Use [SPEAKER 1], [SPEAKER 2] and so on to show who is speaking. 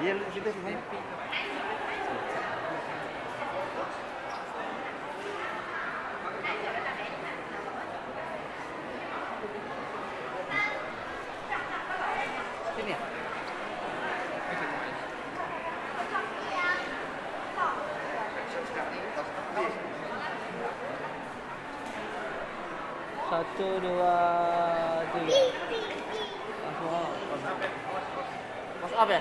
[SPEAKER 1] Iya, kita sini. Sini ya? Satu, dua, tiga. Masuk up ya?